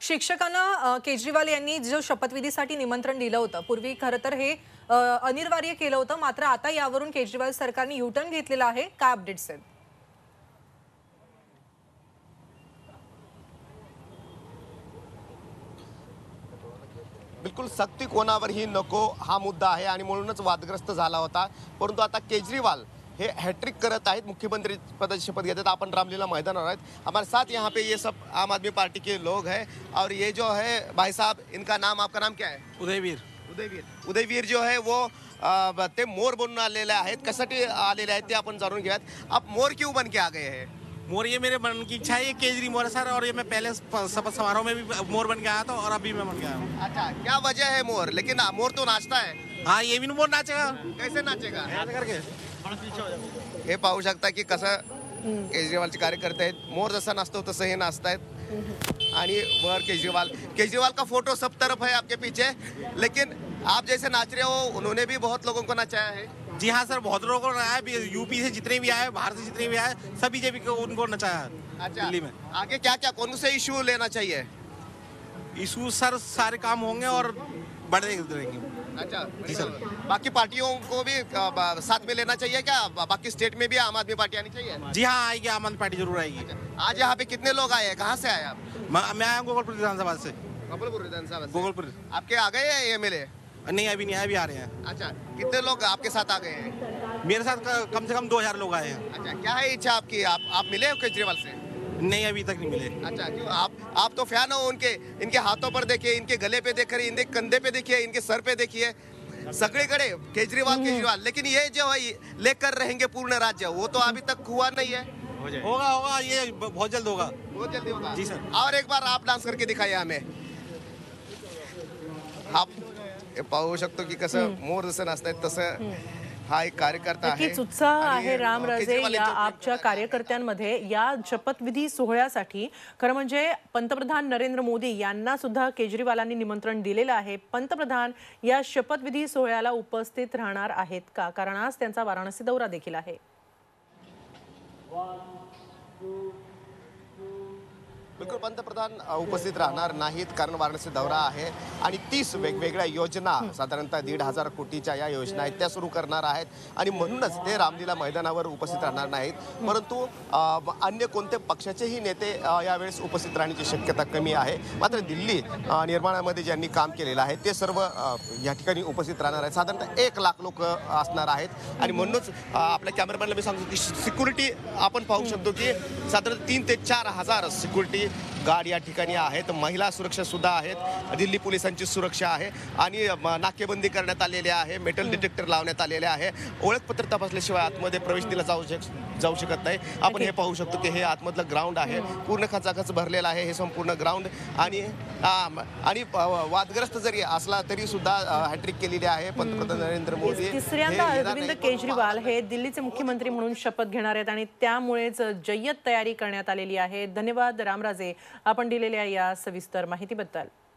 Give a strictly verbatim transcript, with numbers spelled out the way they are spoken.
शिक्षकांना अ, केजरीवाल यांनी जो शपथविधीसाठी निमंत्रण दिलं होतं, पूर्वी खरं तर हे अ, अनिवार्य केलं होतं, मात्र आता यावरून केजरीवाल सरकारने यू-टर्न घेतलेला आहे. काय अपडेट्स आहेत? बिलकुल सक्ती कोणावरही नको हा मुद्दा आहे आणि म्हणूनच वादग्रस्त झाला होता. परंतु आता केजरीवाल हे हैट्रिक करत आहेत, मुख्यमंत्री पदाची शपथ घेते। अपन रामलीला मैदान में हमारे साथ यहाँ पे ये सब आम आदमी पार्टी के लोग हैं और ये जो है भाई साहब, इनका नाम, आपका नाम क्या है? उदयवीर उदयवीर उदयवीर जो है वो अ, ते मोर बनून आलेले आहेत। कशासाठी आलेले आहेत ते आपण जाणून घेऊयात। आप मोर क्यों बन के आ गए हैं? मोर ये मेरे मन की इच्छा है, ये केजरी मोर है सर, और ये मैं पहले शपथ समारोह में भी मोर बन के आया था और अभी मैं बन गया हूँ। अच्छा, क्या वजह है मोर? लेकिन मोर तो नाचता है। हाँ, ये भी मोर नाचेगा। कैसे नाचेगा? ऐसे करके हे पाहू शकता की कसं केजरीवालचे कार्यकर्ते आहेत, मोर जसा नाचतो तसं हे नाचतायत। आणि वर केजरीवाल केजरीवाल का फोटो सब तरफ है आपके पीछे, लेकिन आप जैसे नाच रहे हो उन्होंने भी बहुत लोगों को नचाया है। जी हाँ सर, बहुत लोगों ने आया, यूपी से जितने भी आए, बाहर से जितने भी आए, सब बीजेपी को उनको नचाया अच्छा, दिल्ली में। आगे क्या क्या कौन से इशू लेना चाहिए? इशू सर सारे काम होंगे और बढ़े रहेंगे। अच्छा जी सर। बाकी पार्टियों को भी अ, साथ में लेना चाहिए क्या? बाकी स्टेट में भी आम आदमी पार्टी आनी चाहिए? जी हाँ, आएगी, आम आदमी पार्टी जरूर आएगी। आज यहाँ पे कितने लोग आए हैं? कहाँ से आए आप? मैं मैं आया हूँ गोकुलपुर विधानसभा से। गोकुलपुर विधानसभा से। गोकुलपुर आपके आ गए हैं एमएलए? नहीं, अभी नहीं आए, अभी आ रहे हैं। अच्छा, कितने लोग आपके साथ आ गए हैं? मेरे साथ क- कम से कम दो हजार लोग आए हैं। अच्छा, क्या है इच्छा आपकी? आप आप मिले हो केजरीवाल से? नहीं, अभी तक नहीं मिले। अच्छा, क्यों? आप आप तो फैन हो उनके। इनके हाथों पर देखिए, इनके गले पे देखिए, इनके कंधे पे देखिए, इनके सर पे देखिए, सगळीकडे केजरीवाल केजरीवाल। लेकिन ये जो है लेकर रहेंगे पूर्ण राज्य, वो तो अभी तक हुआ नहीं है। होगा होगा, ये ब- बहुत जल्द होगा। बहुत जल्दी होगा। जी सर। और एक बार आप डान्स करके दिखाइए हमें। आप हे पाहू शकतो की कसं मोर जसं नाचतायत तसं हा एक कार्यकर्ता आहे। नक्कीच उत्साह आणि, आहे रामराजे केजरीवाल या यांच्या- आपच्या कार्यकर्त्यांमध्ये या शपथविधी सोहळ्यासाठी। खरं म्हणजे पंतप्रधान नरेंद्र मोदी यांना सुद्धा केजरीवालांनी निमंत्रण दिलेलं आहे। पंतप्रधान या शपथविधी सोहळ्याला उपस्थित राहणार आहेत का? कारण आज त्यांचा वाराणसी दौरा देखील आहे। बिलकुल पंतप्रधान उपस्थित राहणार नाहीत, कारण वाराणसी दौरा आहे आणि तीस वेगवेगळ्या योजना, साधारणतः दीड हजार कोटीच्या या योजना आहेत त्या सुरू करणार आहेत आणि म्हणूनच ते रामलीला मैदानावर उपस्थित राहणार नाहीत। परंतु अ, अन्य कोणते पक्षाचेही नेते अ, यावेळेस उपस्थित राहण्याची शक्यता कमी आहे। मात्र दिल्ली अ, निर्माणामध्ये ज्यांनी काम केलेलं आहे ते सर्व अ, या ठिकाणी उपस्थित राहणार आहेत। साधारणतः एक लाख लोक असणार आहेत आणि म्हणूनच अ, आपल्या कॅमेरामॅनला मी सांगतो की सिक्युरिटी आपण पाहू शकतो की साधारणतः तीन ते चार हजार सिक्युरिटी गार्ड या ठिकाणी आहेत। महिला सुरक्षा सुद्धा आहेत, दिल्ली पोलिसांची सुरक्षा आहे आणि नाकेबंदी करण्यात आलेली आहे, मेटल डिटेक्टर लावण्यात आलेले आहे। ओळखपत्र तपासल्याशिवाय आतमध्ये प्रवेश दिला जाऊ जाऊ शकत नाही। आपण हे पाहू शकतो की हे आतमधलं ग्राउंड आहे, पूर्ण खचाखच भरलेलं आहे हे संपूर्ण ग्राउंड आणि आणि वादग्रस्त जरी असला तरी सुद्धा हॅट्रिक केलेली आहे पंतप्रधान नरेंद्र मोदी। तिसऱ्यांदा अरविंद केजरीवाल हे दिल्लीचे मुख्यमंत्री म्हणून शपथ घेणार आहेत आणि त्यामुळेच जय्यत तयारी करण्यात आलेली आहे। धन्यवाद रामराजे, आपण दिलेल्या या सविस्तर माहितीबद्दल।